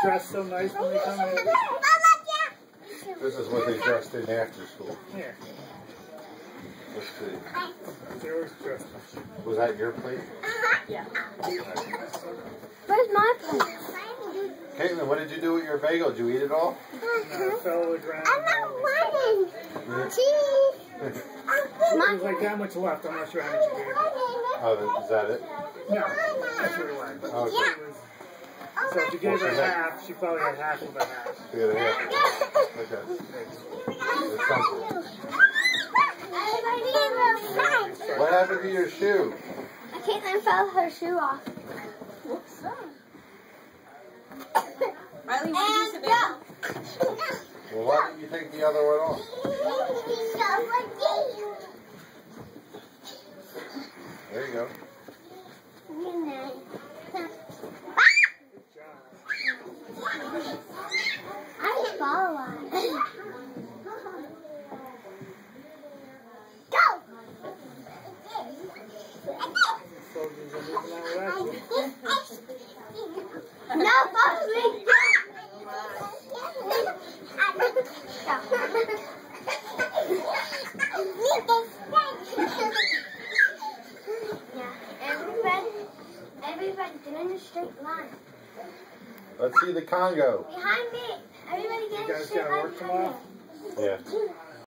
dress so nice when they come in. This is what they dressed in after school. Here. Let's see. They always dress nice. Was that your plate? Yeah. Where's my plate? Caitlin, what did you do with your bagel? Did you eat it all? No, it fell to the ground. I'm not wanting cheese. There's like that much left. I'm not sure how much you gave. Oh, is that it? No, that's what it was. Okay. So if you gave her half, she probably had half of the half. Yeah, yeah. Okay. It's something. What happened to your shoe? Caitlin fell her shoe off. Whoops. Riley, what did you say? Well, why didn't you take the other one off? There you go. I fall on. Go! No, follow me. Everybody doing a straight line. Let's see the Congo. Behind me. Everybody get a straight line behind me. Yeah.